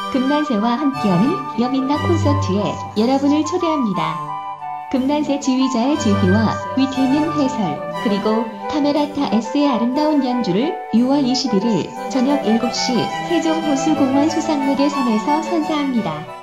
금난새와 함께하는 여민락 콘서트에 여러분을 초대합니다. 금난새 지휘자의 지휘와 위트있는 해설, 그리고 카메라타 S의 아름다운 연주를 6월 21일 저녁 7시 세종호수공원 수상무대 3에서 선사합니다.